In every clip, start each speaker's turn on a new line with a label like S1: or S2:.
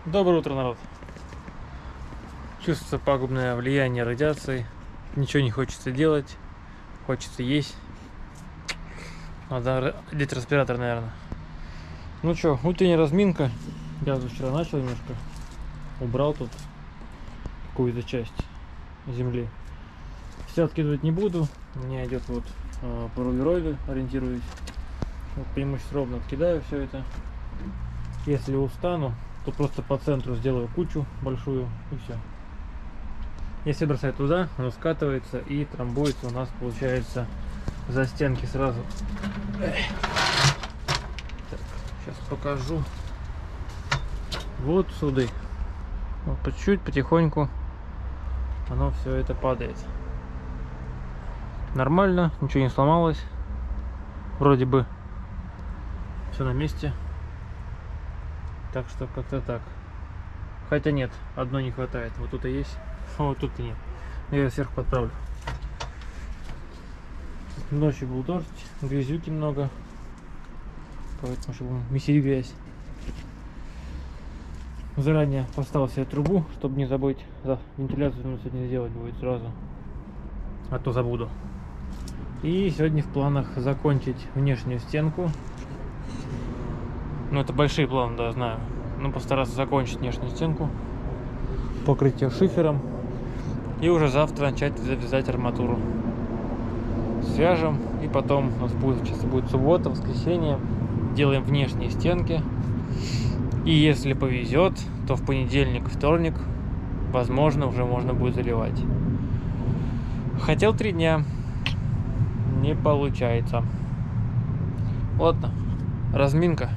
S1: Доброе утро, народ. Чувствуется пагубное влияние радиации. Ничего не хочется делать. Хочется есть. Надо одеть респиратор, наверное. Ну что, утренняя разминка. Я вчера начал немножко. Убрал тут какую-то часть земли. Все откидывать не буду. У меня идет вот по рулероиду, ориентируюсь. Вот преимущественно ровно откидаю все это. Если устану, то просто по центру сделаю кучу большую и все. Если бросать туда, оно скатывается и трамбуется у нас, получается, за стенки сразу. Так, сейчас покажу. Вот сюда. Вот по чуть-чуть, потихоньку оно все это падает. Нормально, ничего не сломалось. Вроде бы все на месте. Так что как-то так. Хотя нет, одной не хватает. Вот тут и есть, а вот тут и нет. Я ее сверху подправлю. Ночью был дождь, грязюки много. Поэтому, чтобы месить грязь. Заранее поставил себе трубу, чтобы не забыть. За вентиляцию сегодня сделать будет сразу. А то забуду. И сегодня в планах закончить внешнюю стенку. Ну, это большие планы, да, знаю. Ну, постараться закончить внешнюю стенку. Покрыть ее шифером. И уже завтра начать вязать арматуру. Свяжем. И потом у нас будет, сейчас будет суббота, воскресенье. Делаем внешние стенки. И если повезет, то в понедельник, вторник, возможно, уже можно будет заливать. Хотел 3 дня. Не получается. Ладно. Разминка.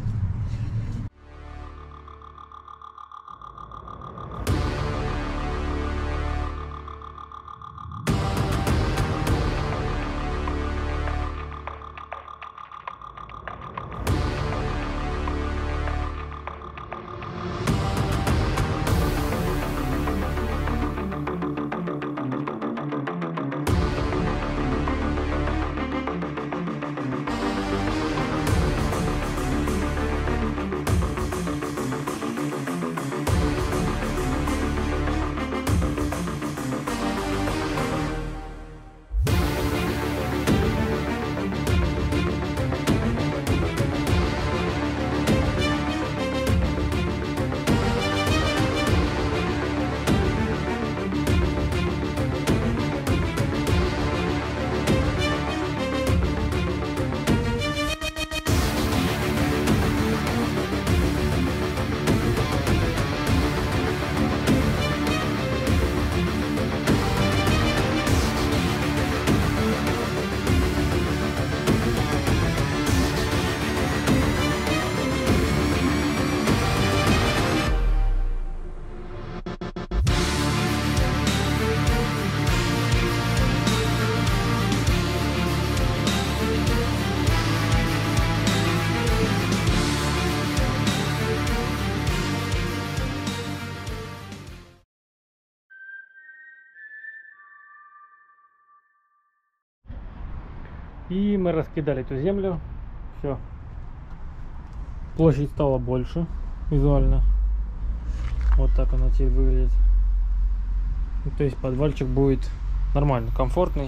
S1: И мы раскидали эту землю. Все. Площадь стала больше визуально. Вот так она теперь выглядит. То есть подвальчик будет нормально, комфортный.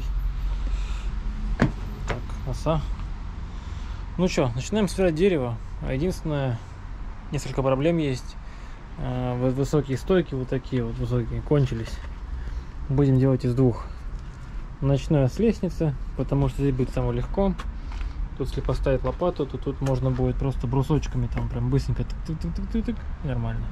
S1: Так, оса. Ну что, начинаем собирать дерево. Единственное, несколько проблем есть. Вот высокие стойки, вот такие вот высокие, кончились. Будем делать из 2. Начну я с лестницы, потому что здесь будет самое легко. Тут, если поставить лопату, то тут можно будет просто брусочками там прям быстренько тык-тык-тык-тык-тык, нормально.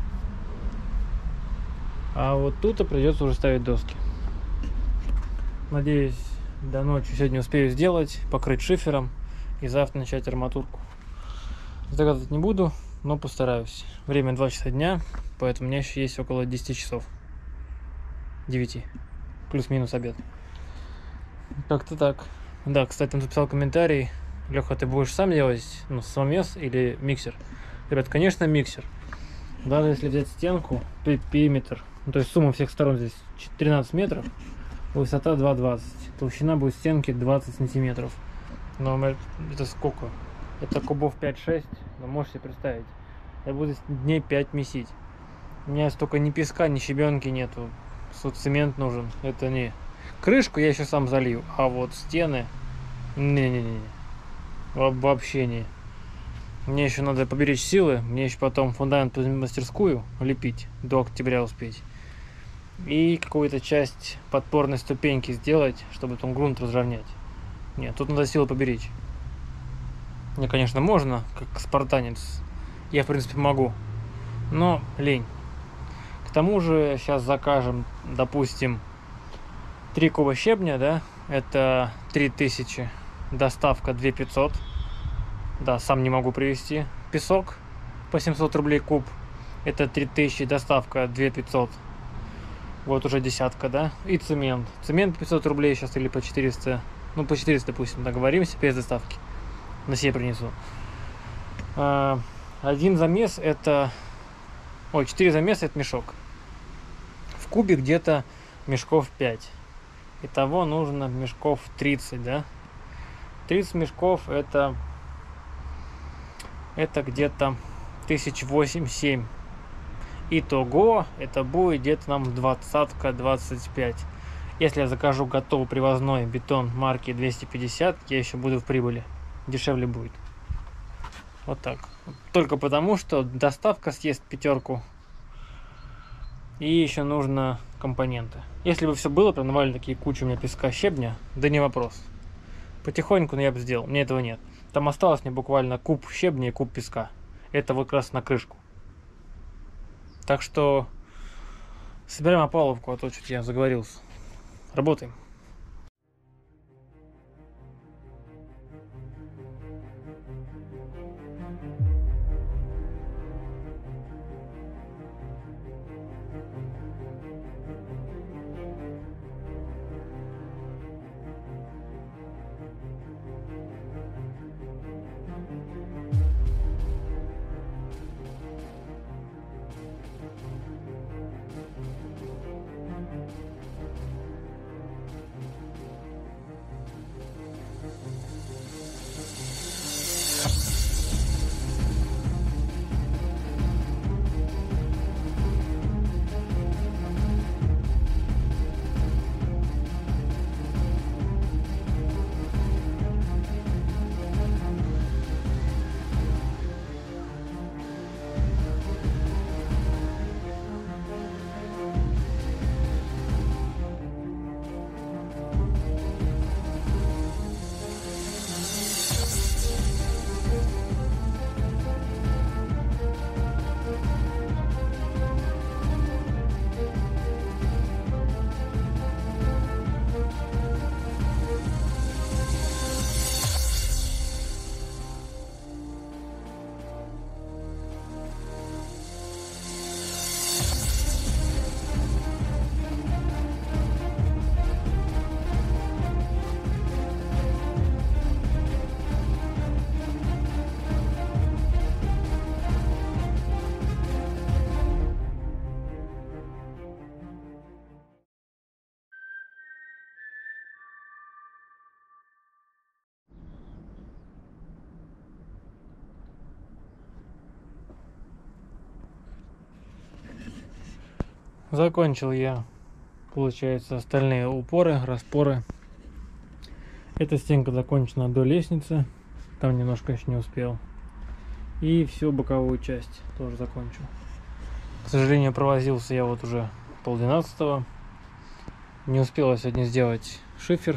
S1: А вот тут придется уже ставить доски. Надеюсь, до ночи сегодня успею сделать, покрыть шифером и завтра начать арматурку. Загадывать не буду, но постараюсь. Время 2 часа дня, поэтому у меня еще есть около 10 часов. 9. Плюс-минус обед. Как-то так. Да, кстати, он записал комментарий. Леха, ты будешь сам делать, ну, самомес или миксер? Ребят, конечно, миксер. Даже если взять стенку, периметр, ну, то есть сумма всех сторон здесь 13 метров, высота 2,20, толщина будет стенки 20 сантиметров. Но это сколько? Это кубов 5-6, но можете представить. Я буду здесь дней 5 месить. У меня столько ни песка, ни щебенки нету. Тут цемент нужен. Это не... Крышку я еще сам залью, а вот стены... Не-не-не. Вообще не. Мне еще надо поберечь силы. Мне еще потом фундамент в мастерскую лепить. До октября успеть. И какую-то часть подпорной ступеньки сделать, чтобы там грунт разровнять. Нет, тут надо силы поберечь. Мне, конечно, можно, как спартанец. Я, в принципе, могу. Но лень. К тому же сейчас закажем, допустим, 3 куба щебня, да? Это 3000. Доставка 2500. Да, сам не могу привезти. Песок по 700 рублей куб. Это 3000. Доставка 2500. Вот уже десятка, да? И цемент. Цемент 500 рублей сейчас или по 400. Ну, по 400, допустим, договоримся, без доставки. На себе принесу. Один замес это... Ой, 4 замеса это мешок. В кубе где-то мешков 5. Итого нужно мешков 30, да? 30 мешков это где-то 1008-7. Итого это будет где-то нам 20-25. Если я закажу готовый привозной бетон марки 250, я еще буду в прибыли. Дешевле будет. Вот так. Только потому, что доставка съест 5. И еще нужно компоненты. Если бы все было, прям навалили такие кучи у меня песка, щебня, да не вопрос. Потихоньку, но я бы сделал. Мне этого нет. Там осталось мне буквально куб щебня и куб песка. Это вот как раз на крышку. Так что собираем опалубку, а то что-то я заговорился. Работаем. Закончил я, получается, остальные упоры, распоры. Эта стенка закончена до лестницы, там немножко еще не успел. И всю боковую часть тоже закончил. К сожалению, провозился я вот уже 10:30. Не успел я сегодня сделать шифер.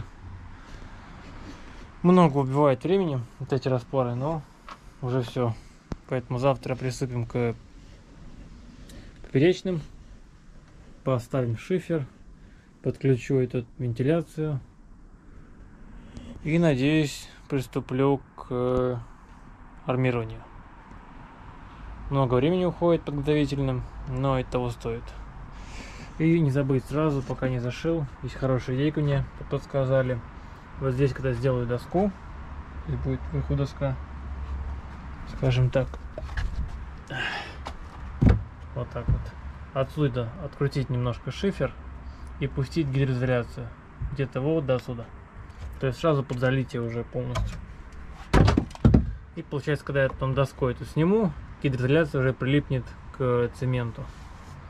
S1: Много убивает времени вот эти распоры, но уже все. Поэтому завтра приступим к поперечным. Поставим шифер, подключу эту вентиляцию и, надеюсь, приступлю к армированию. Много времени уходит подготовительным, но это того стоит. И не забыть сразу, пока не зашил, есть хорошая идейка мне подсказали. Вот здесь, когда сделаю доску, здесь будет вверху доска, скажем так, вот так вот. Отсюда открутить немножко шифер и пустить гидроизоляцию где-то вот до сюда. То есть сразу под залитие уже полностью. И получается, когда я потом доской эту сниму, гидроизоляция уже прилипнет к цементу.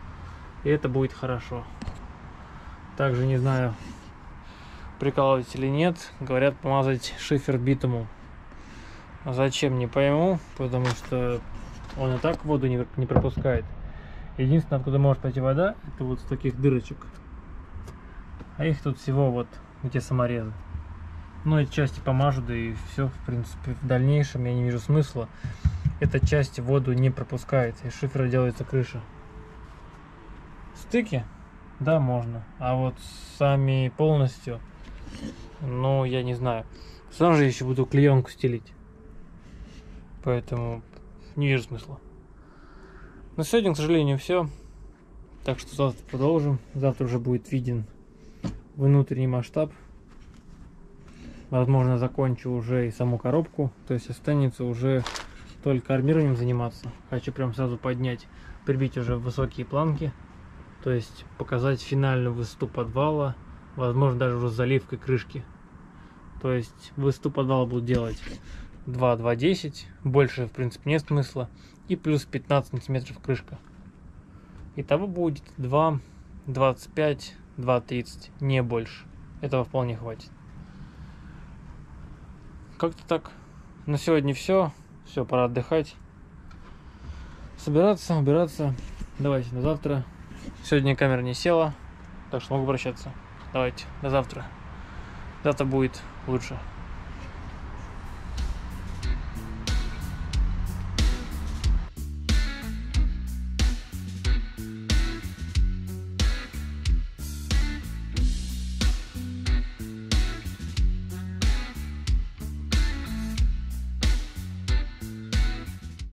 S1: И это будет хорошо. Также не знаю, прикалывать или нет, говорят помазать шифер битумом. Зачем, не пойму, потому что он и так воду не пропускает. Единственное, откуда может пойти вода, это вот с таких дырочек. А их тут всего вот где саморезы. Ну, эти части помажу, да и все, в принципе. В дальнейшем я не вижу смысла. Эта часть воду не пропускает, из шифера делается крыша. Стыки? Да, можно. А вот сами полностью, ну, я не знаю. Сам же еще буду клеенку стелить. Поэтому не вижу смысла. На сегодня, к сожалению, все. Так что завтра продолжим. Завтра уже будет виден внутренний масштаб. Возможно, закончу уже и саму коробку. То есть останется уже только армированием заниматься. Хочу прям сразу поднять, прибить уже высокие планки. То есть показать финальную высоту подвала. Возможно, даже уже с заливкой крышки. То есть высоту подвала буду делать 2,10. Больше, в принципе, нет смысла. И плюс 15 сантиметров крышка. Итого будет 2,25, 2,30. Не больше. Этого вполне хватит. Как-то так. На сегодня все. Все, пора отдыхать. Собираться, убираться. Давайте до завтра. Сегодня камера не села, так что могу прощаться. Давайте, до завтра. Завтра будет лучше.